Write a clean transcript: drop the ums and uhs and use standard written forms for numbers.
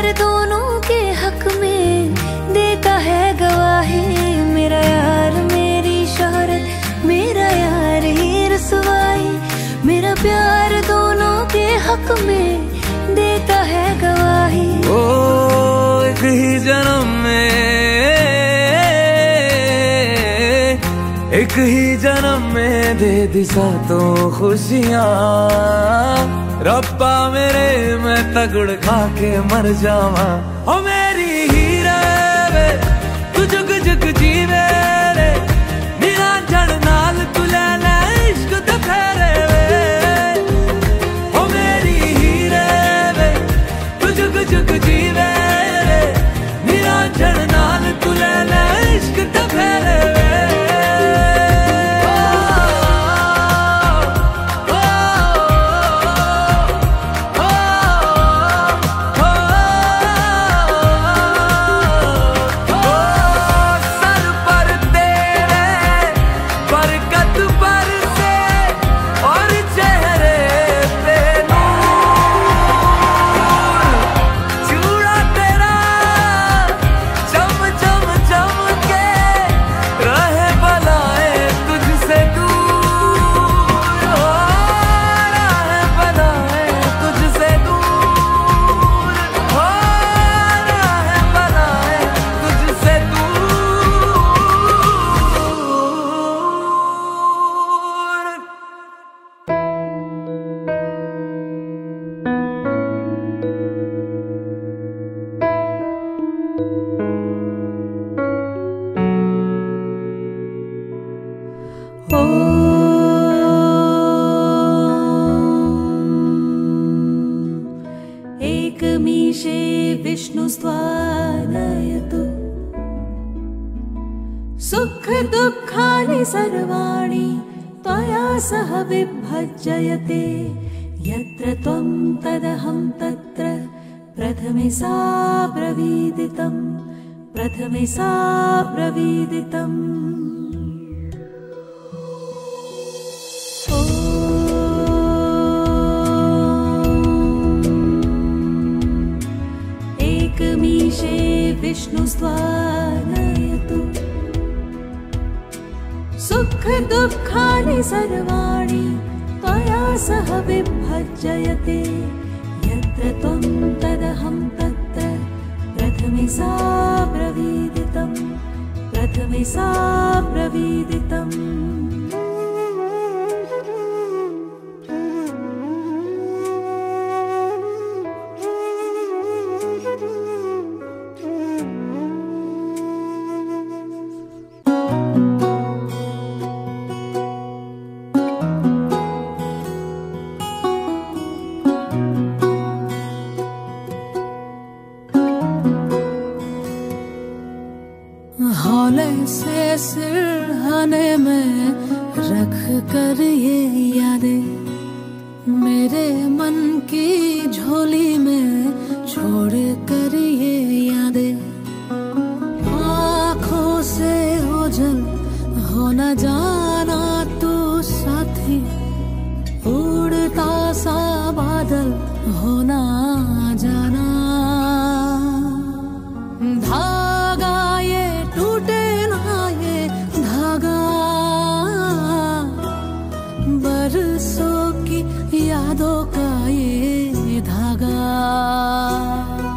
दोनों के हक में देता है गवाही। मेरा यार मेरी शोहरत, मेरा यार ही रसवाई। मेरा प्यार दोनों के हक में देता है गवाही। ओ एक ही जन्म में, एक ही जन्म में दे दी सातों खुशियाँ। रब्बा मेरे मैं तगड़ खा के मर जावा। ओ मेरी हीरे वे तू जुग जुग जीवे रे, नीला जड़ नाल तू ले ले इश्क तो फेरे वे। ओ मेरी हीरे वे तू जुग जुग जीवे रे, नीला जड़ नाल तू ले ले इश्क तो फेरे वे। एकमीशे विष्णुस्त्वानयतु सुख दुःखानि सर्वाणि त्वया सह विभज्यते। यत्र त्वं तदहं तत्र प्रथमे सा ब्रवीदितम्, प्रथमे सा ब्रवीदितम्। एकमीशे विष्णुस्त्वानयतु सुख दुःखानि सर्वाणि त्वया सह विभज्यते। यत्र त्वं तदहं तत्र प्रथमे सा ब्रवीदितम्, प्रथमे सा ब्रवीदितम्। हौले से सिरहाने में रख कर ये यादें, मेरे मन की झोली में छोड़ कर ये यादें। आँखों से ओझल हो न जाना तू साथी, उड़ता सा बादल हो न जाना। धागा ये टूटे ना ये धागा, बरसों की यादों का ये धागा।